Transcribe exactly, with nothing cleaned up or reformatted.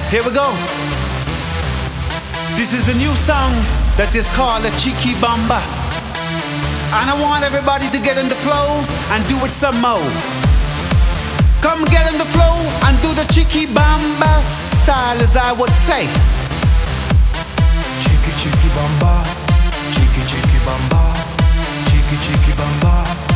Here we go. This is a new song that is called a Cheeky Bamba. And I want everybody to get in the flow and do it some more. Come get in the flow and do the Cheeky Bamba style, as I would say. Cheeky cheeky bamba, cheeky cheeky bamba, cheeky cheeky bamba.